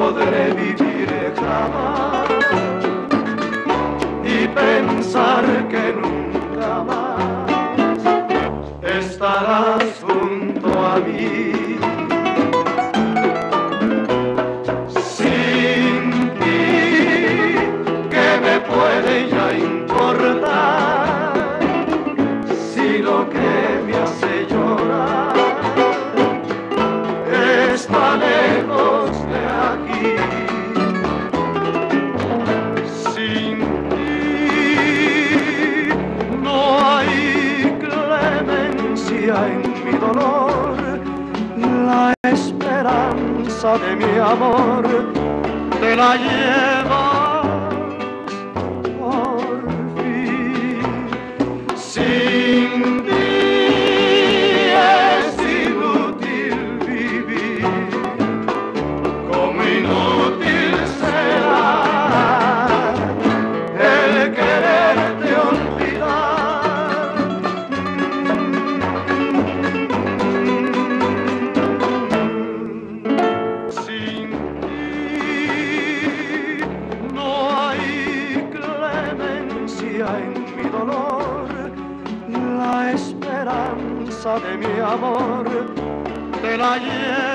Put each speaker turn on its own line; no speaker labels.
podré vivir jamás y pensar que nunca más estarás junto a mí. Sin ti, ¿qué me puede ya importar? Si lo que me hace llorar está lejos de aquí. Sin ti no hay clemencia en mi dolor. La esperanza de mi amor te la llevas por fin. Sin ti es inútil vivir, como inútil será el quererte olvidar. Sin ti no hay clemencia en mi dolor. La esperanza de mi amor te la llevo